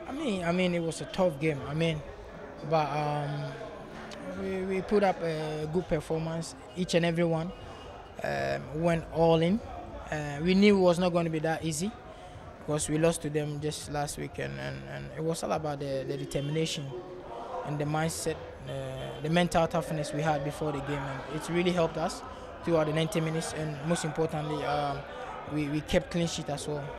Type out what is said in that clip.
I mean, it was a tough game. But we put up a good performance. Each and every one went all in. We knew it was not going to be that easy because we lost to them just last weekend, and it was all about the determination and the mindset, the mental toughness we had before the game, and it's really helped us throughout the 90 minutes. And most importantly, we kept clean sheet as well.